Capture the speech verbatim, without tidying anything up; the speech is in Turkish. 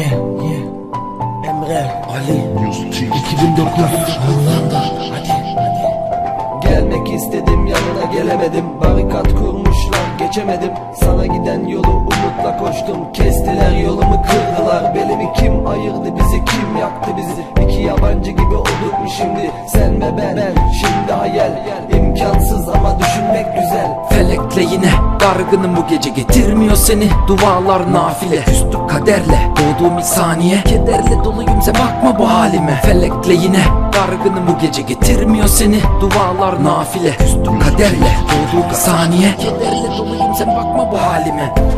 Yeah, yeah. Emre, Ali, iki bin dokuz, Hollanda. Hadi, hadi. Gelmek istedim, yanına gelemedim. Barikat kurmuşlar, geçemedim. Sana giden yolu umutla koştum. Kestiler yolumu, kırdılar belimi. Kim ayırdı bizi, kim yaktı bizi? İki yabancı gibi olduk mu şimdi? Sen ve ben, ben şimdi hayal. İmkansız ama düşünmek güzel. Felekle yine dargınım bu gece, getirmiyor seni dualar nafile. Küstük kaderle doğduğum ilk saniye, kederle doluyum sen bakma bu halime. Felekle yine dargınım bu gece, getirmiyor seni dualar nafile. Küstük kaderle doğduğum ilk saniye, kederle doluyum sen bakma bu halime.